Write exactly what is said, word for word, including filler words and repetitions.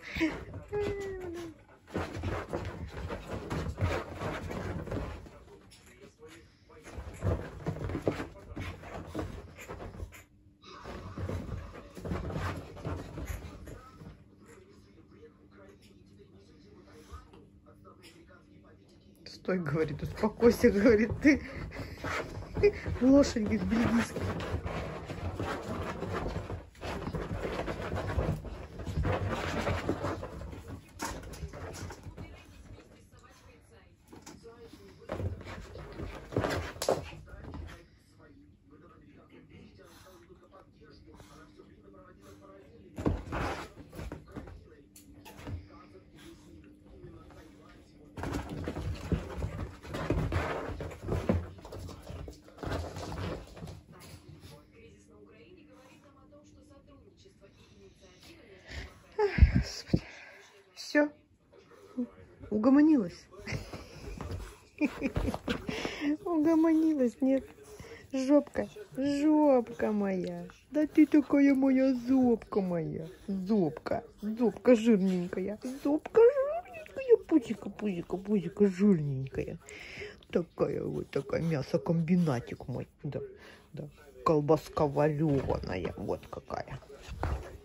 Стой, говорит, успокойся, говорит, ты лошадь, говорит, бельгийская. Господи. Все. Угомонилась. Угомонилась, нет. Жопка. Жопка моя. Да ты такая моя зобка моя. Зобка. Зобка жирненькая. Зобка жирненькая. Пузика, пузика, пузика жирненькая. Такая вот такая мясокомбинатик мой. Да, да. Колбаска вареная. Вот какая.